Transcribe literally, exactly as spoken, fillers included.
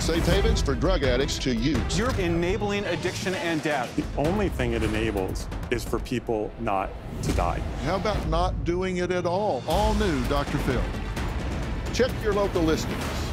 safe havens for drug addicts to use. You're enabling addiction and death. The only thing it enables is for people not to die. How about not doing it at all? All new Doctor Phil. Check your local listings.